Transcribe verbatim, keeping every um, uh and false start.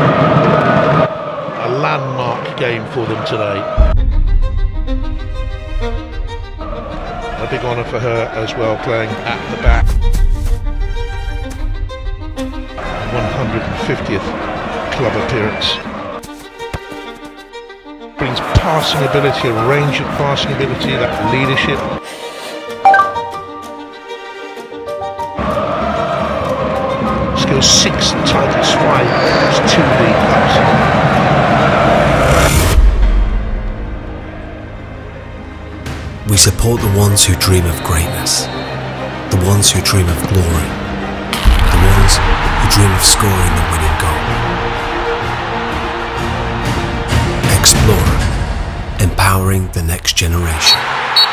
A landmark game for them today. A big honour for her as well, playing at the back. one hundred fiftieth club appearance. Brings passing ability, a range of passing ability, that leadership. Scores six titles, five, two League Cups. We support the ones who dream of greatness, the ones who dream of glory, the ones who dream of scoring the winning goal. Xplora, empowering the next generation.